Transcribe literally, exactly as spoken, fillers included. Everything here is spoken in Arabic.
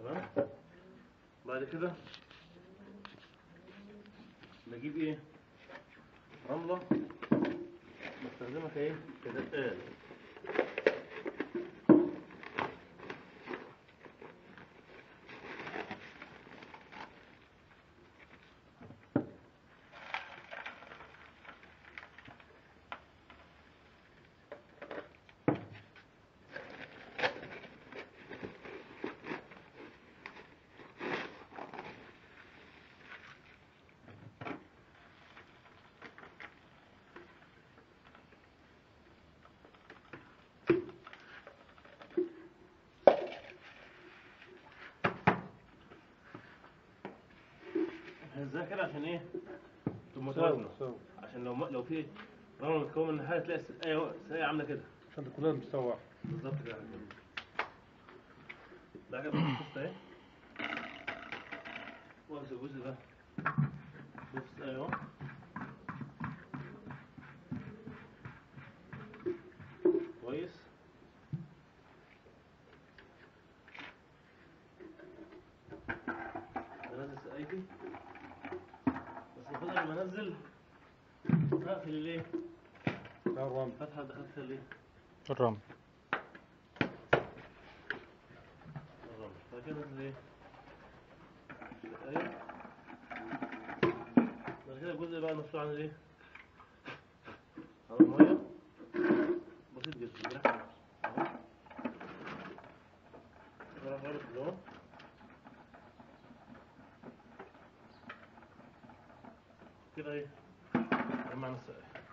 تمام. بعد كده بجيب ايه؟ رملة بستخدمها كايه؟ كدقال. ازاي كده عشان ايه؟ تبقى متوازنة. عشان لو لو في رملة متكون من حاجة تلاقي السقاية السقاية عاملة كده. عشان كلها مستوى. بالظبط كده. ده كده بص اهي. واقص الجزء ده. بص اهو. كويس. انزل سقايتي. بس المفروض قبل ما انزل اقفل الايه؟ الرمل. فتحة دخلت فيها الايه؟ الرمل. الرمل. بعد كده انزل ايه؟ سقاية. بعد كده الجزء بقى مسؤول عن الايه؟ عن المية. بسيط جدا. براحتك. اهو. راح غير اللون. كده ايه؟ جمعنا السقاية.